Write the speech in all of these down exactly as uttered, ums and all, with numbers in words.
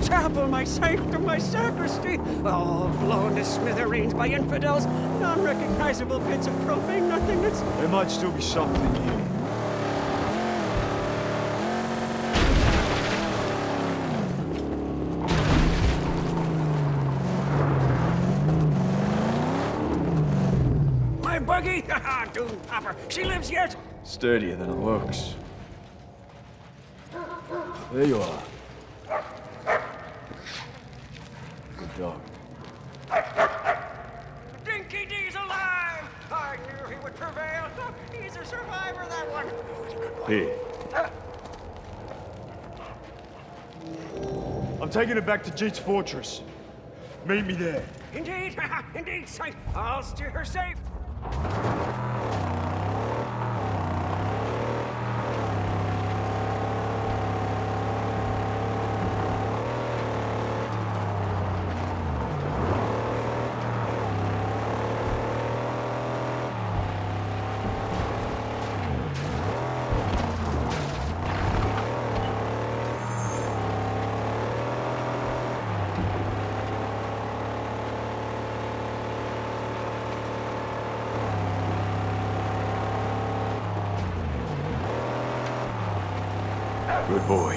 chapel, my sanctum, my sacristy, all blown to smithereens by infidels, non-recognizable bits of profane nothingness. There might still be something here. My buggy? Haha, Doom Popper. She lives yet? Sturdier than it looks. There you are. Good dog. Dinky D's alive! I knew he would prevail. He's a survivor, that one. Here. I'm taking it back to Jeet's fortress. Meet me there. Indeed, indeed, Saint. I'll steer her safe. Good boy.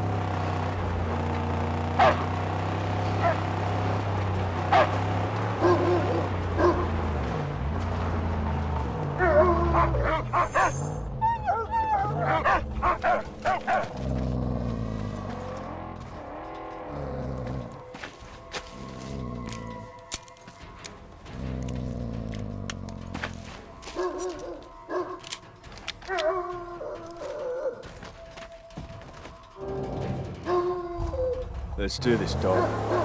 Let's do this, dog.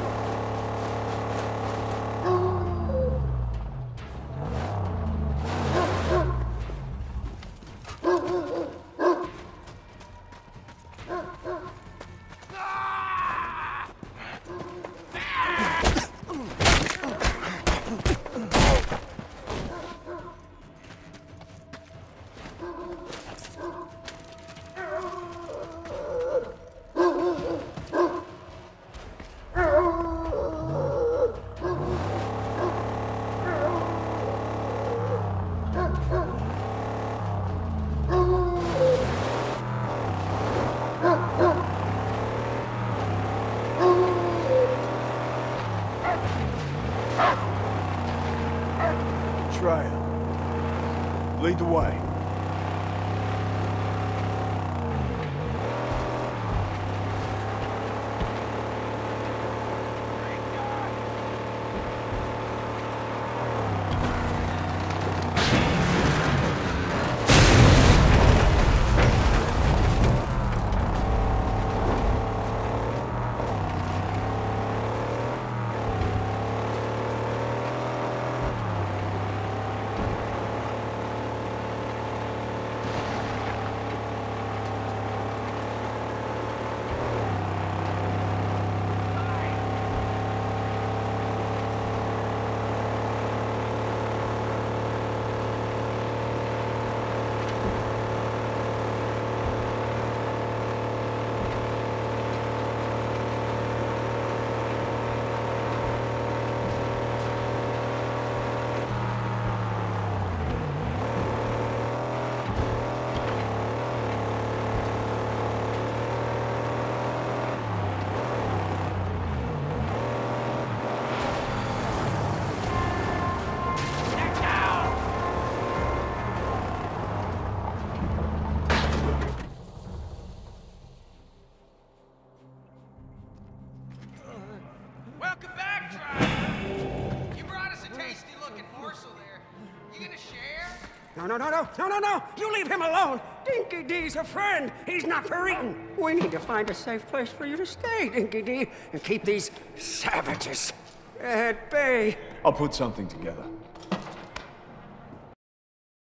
Traitor, lead the way. Welcome back, driver. You brought us a tasty-looking morsel there. You gonna share? No, no, no, no, no, no, no! You leave him alone! Dinky D's a friend! He's not for eating! We need to find a safe place for you to stay, Dinky D, and keep these savages at bay. I'll put something together.